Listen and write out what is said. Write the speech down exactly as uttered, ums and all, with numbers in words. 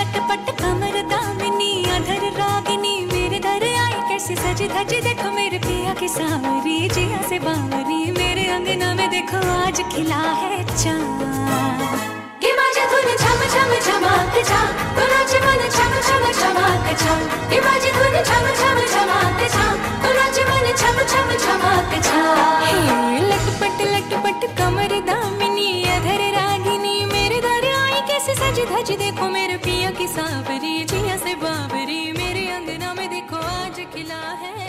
लटपट कमर दामिनी अधर रागिनी मेरे दर आई कैसी सजी धजी देखो मेरे पिया की सावरी जिया से बावरी मेरे अंगना में देखो आज खिला है चाँद कि बाजे धुन झम झम झमाक झा तो नाचे मन झम झम झमाक झा कि बाजे धुन झम झम झमाक झा तो नाचे मन झम झम झमाक झा लटपट लटपट कमर दामिनी अधर रागिनी मेरे दर आई कैसे सज धज देखो मेरे पिया की सावरी जिया से बावरी मेरे अंगना में देखो आज खिला है